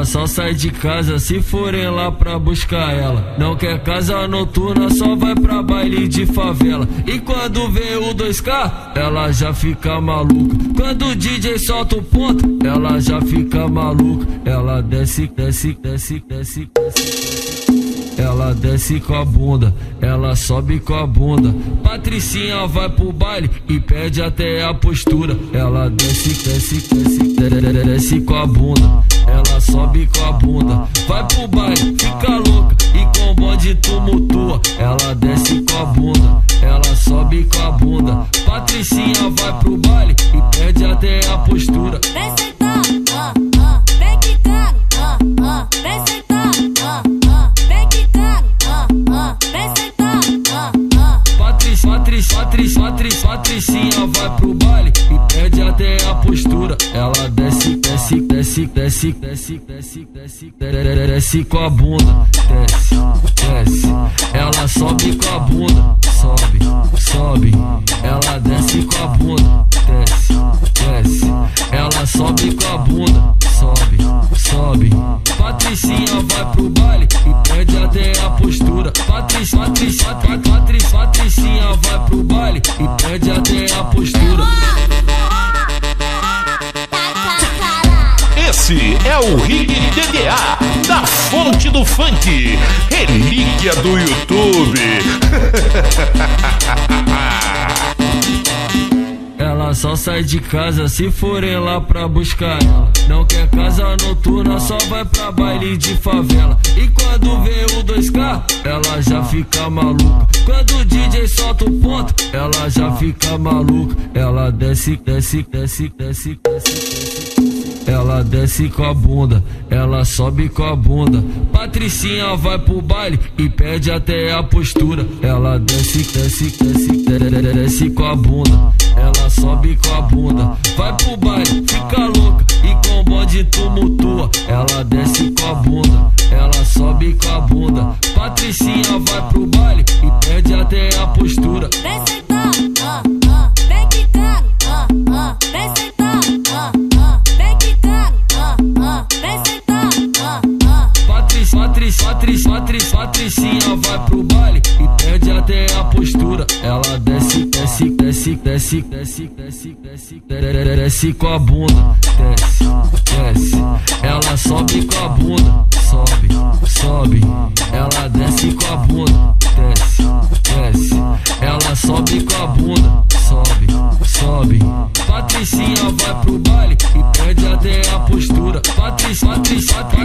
Ela só sai de casa se forem lá pra buscar ela. Não quer casa noturna, só vai pra baile de favela. E quando vê o 2K, ela já fica maluca. Quando o DJ solta o ponto, ela já fica maluca. Ela desce, desce, desce, desce, desce. Ela desce com a bunda, ela sobe com a bunda. Patricinha vai pro baile e perde até a postura. Ela desce, desce, desce, desce com a bunda. Ela sobe com a bunda, vai pro baile, fica louca e com o bonde tumultua. Ela desce com a bunda, ela sobe com a bunda. Patricinha vai pro baile e perde até a postura. Vem sentar, vem quicar, vem sentar, vem quicar, vem sentar. Patricinha vai pro baile e perde até a postura. Ela desce, desce, desce, desce, desce, desce, desce, desce com a bunda. Desce, desce. Ela sobe com a bunda. Sobe, sobe. Ela desce com a bunda. Desce, desce. Ela sobe com a bunda. Sobe, sobe. Patricinha vai pro baile e perde até a postura. Patricinha vai pro baile e perde até a postura. Esse é o Rig DDA da Fonte do Funk, relíquia do YouTube. Ela só sai de casa se forem lá pra buscar ela. Não quer casa noturna, só vai pra baile de favela. E quando vê o 2K, ela já fica maluca. Quando o DJ solta o ponto, ela já fica maluca. Ela desce, desce, desce, desce, desce, desce. Ela desce com a bunda, ela sobe com a bunda. Patricinha vai pro baile e perde até a postura. Ela desce, desce, desce, desce com a bunda. Ela sobe com a bunda, vai pro baile, fica louca e com o bonde tumultua. Ela desce com a bunda, ela sobe com a bunda. Patricinha vai pro baile e perde até a postura. Vem sentar, vem quicar, vem sentar, vem quicar, vem sentar. Patricinha vai pro baile e perde até a postura. Ela desce, desce, desce, desce, desce, desce, desce, desce com a bunda. Desce, desce. Ela sobe com a bunda. Sobe, sobe. Ela desce com a bunda. Desce, desce. Ela sobe com a bunda. Sobe, sobe. Patricinha vai pro baile e perde até a postura. Patricinha